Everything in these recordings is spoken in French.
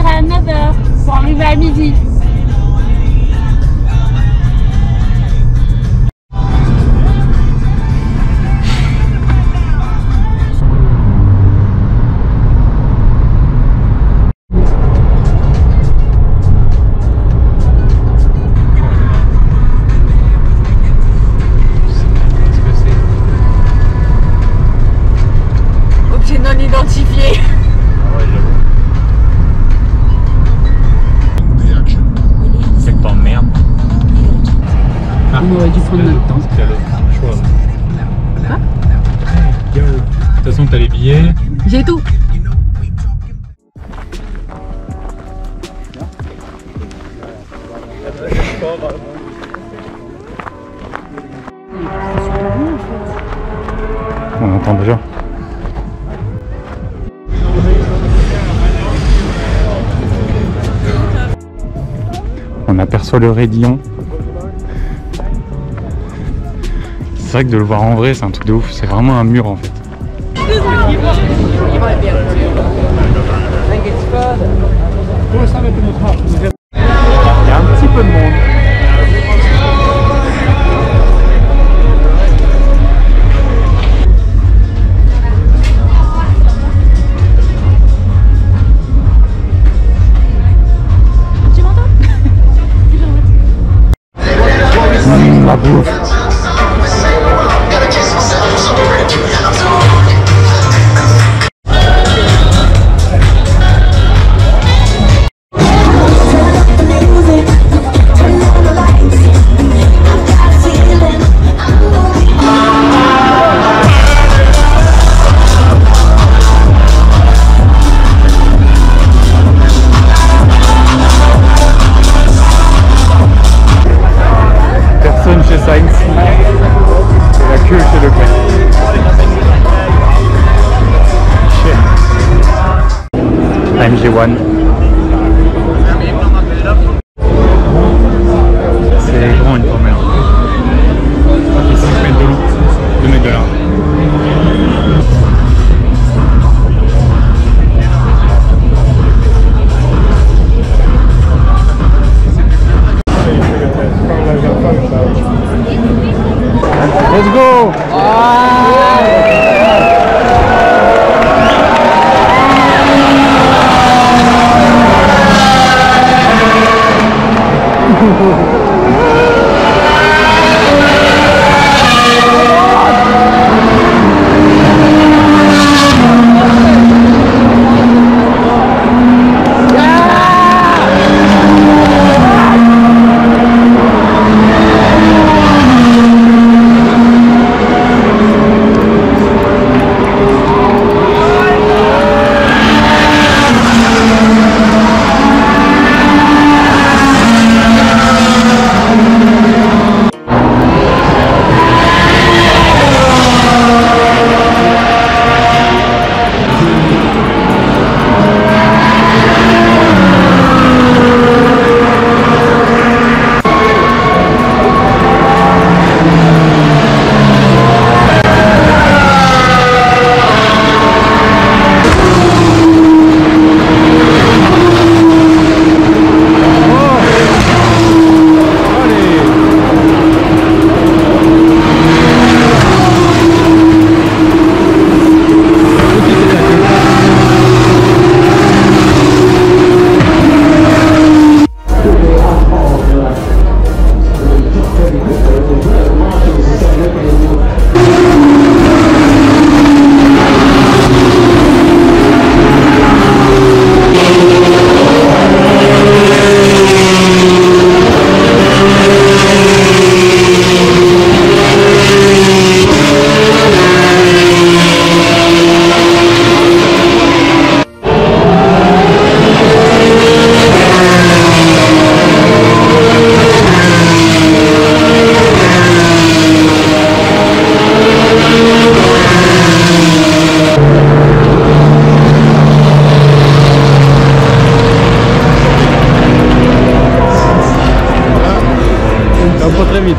à 9h pour arriver à midi. Objet non identifié. Ah ouais, j'avoue. C'est que t'emmerdes. Ah, On aurait dû prendre notre temps. T'as le choix. Quoi? Hey, go. De toute façon, t'as les billets. J'ai tout. On entend déjà. On aperçoit le Raidillon. C'est vrai que de le voir en vrai, c'est un truc de ouf. C'est vraiment un mur en fait. Il y a un petit peu de monde. Tu m'entends? La bouffe. Personne chez Sainz. Et la queue chez Leclerc. AMG1. C'est grand une Formule 1. Ça fait 5 mètres de long. 2 mètres de large. Let's go! Pas très vite.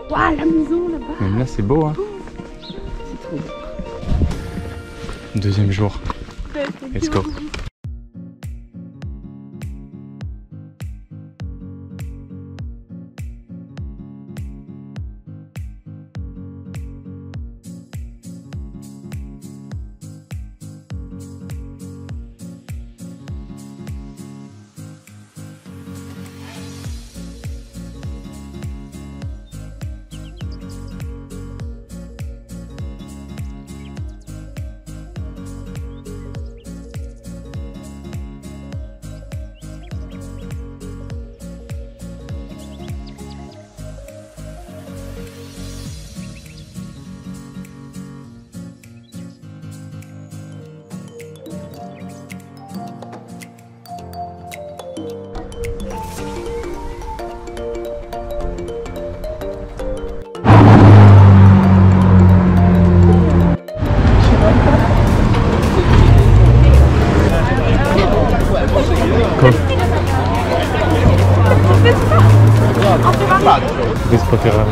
Waouh, la maison là-bas. Même là, c'est beau, hein. C'est trop beau. Deuxième jour. Let's go. Vespa Ferrari.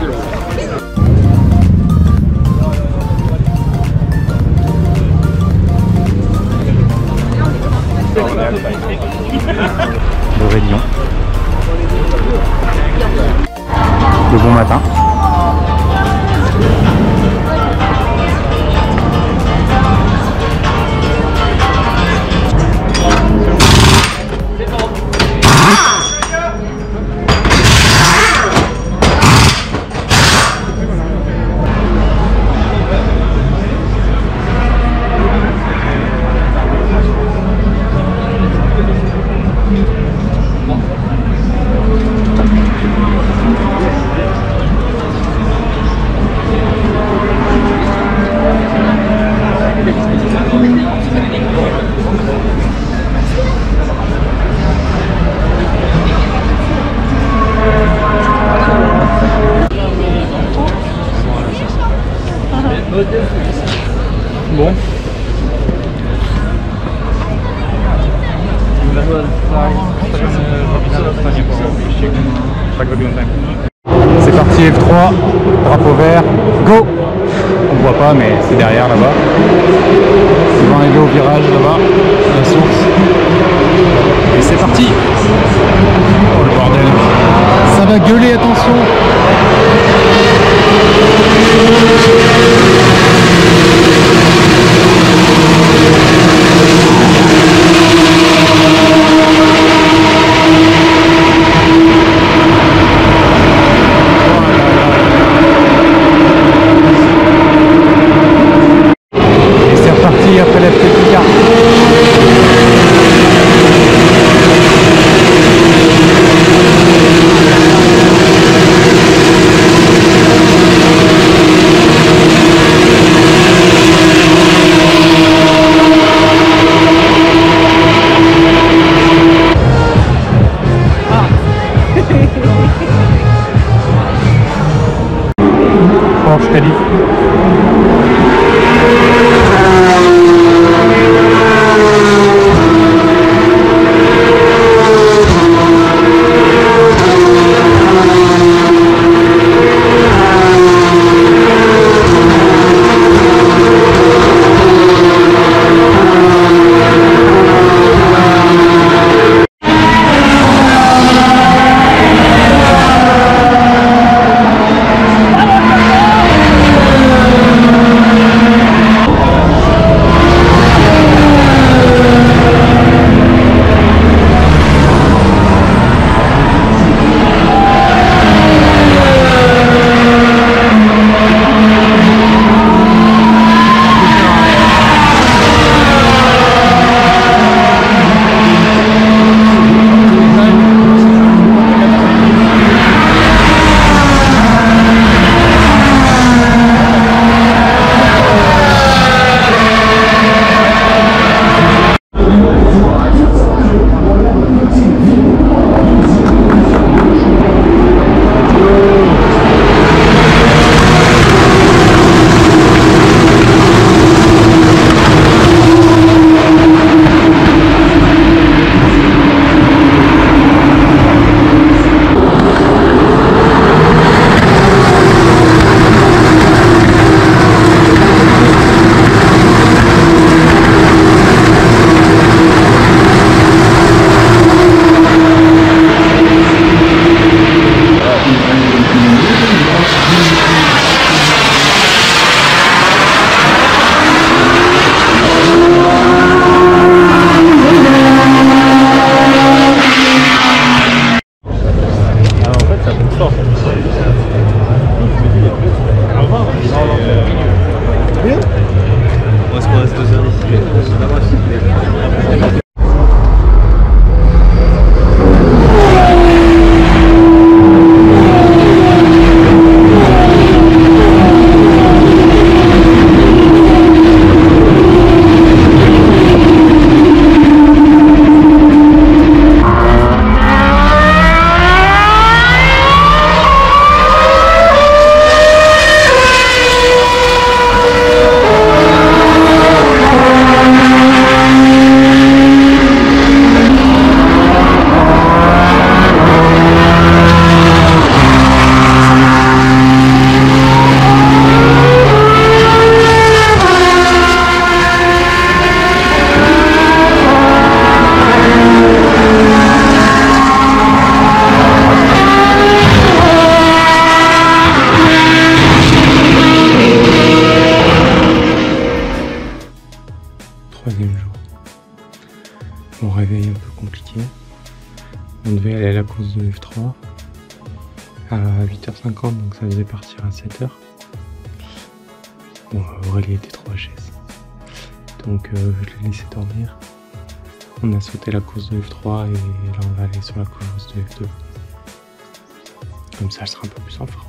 Le Réunion. Le bon matin. Bon. C'est parti F3, drapeau vert, go! On voit pas mais c'est derrière là-bas. On va arriver au virage là-bas, la source. Et c'est parti! Oh le bordel! Ça va gueuler, attention! Après la petite carte. Porsche qualif. Bien. On se reste 2 heures ici. Troisième jour. Mon réveil un peu compliqué. On devait aller à la course de F3 à 8h50, donc ça devait partir à 7h. Bon, Aurélie était trop HS. Donc je l'ai laissé dormir. On a sauté la course de F3 et là on va aller sur la course de F2. Comme ça elle sera un peu plus en forme.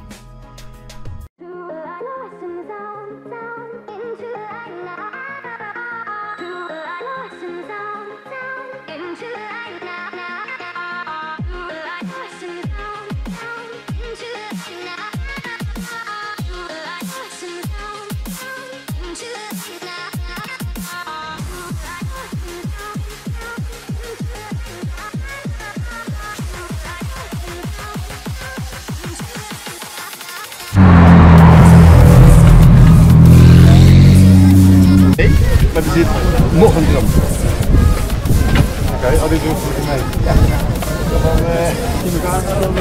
Maar er zit nog een drum. Oké, al dit doen we mee. Ja. Dan in elkaar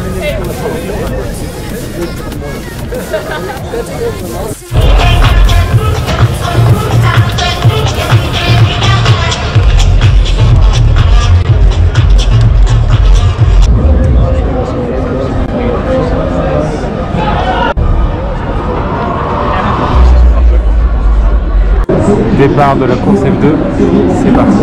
Départ de la course F2, c'est parti.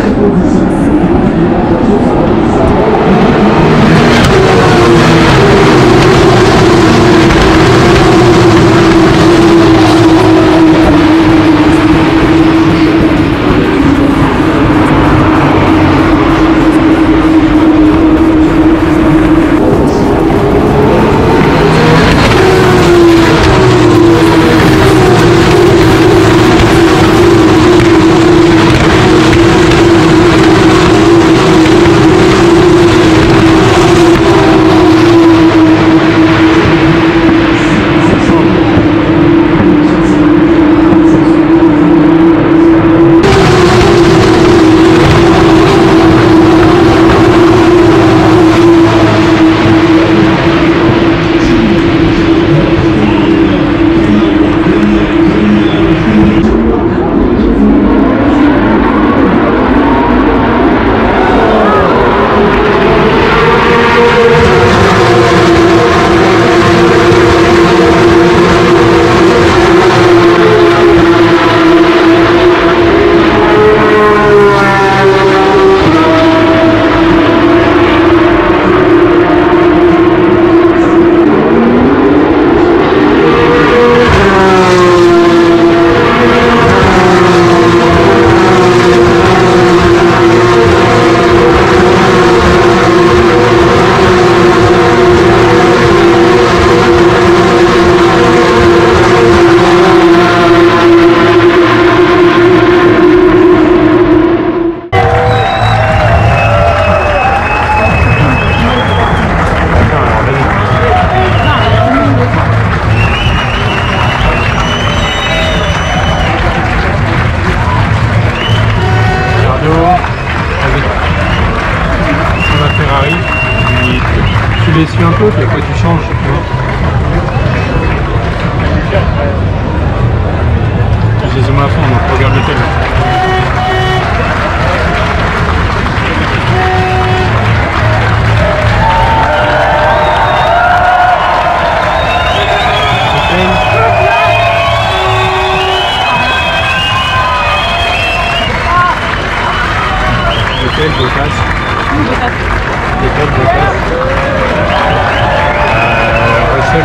Tu les suis un peu, puis après tu changes. J'ai zoomé à fond, donc regarde lequel. de passe. Je passe. L'école de passe. Russell.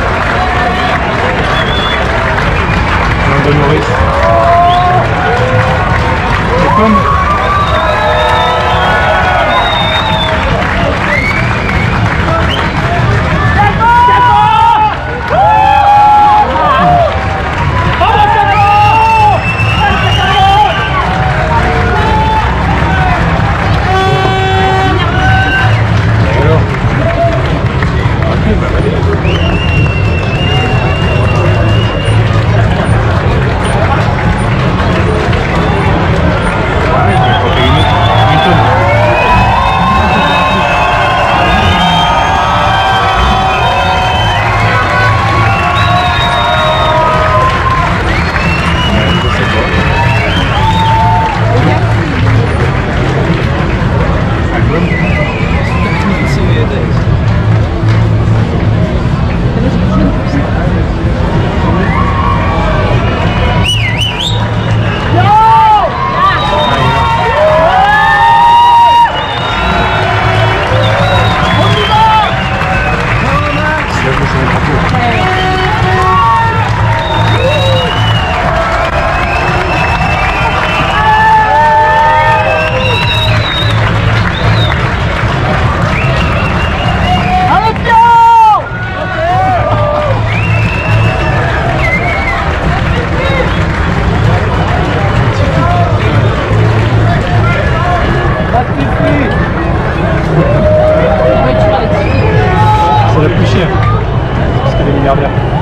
Lando Norris. Ocon. C'est la plus chère. Parce qu'elle est milliardaire.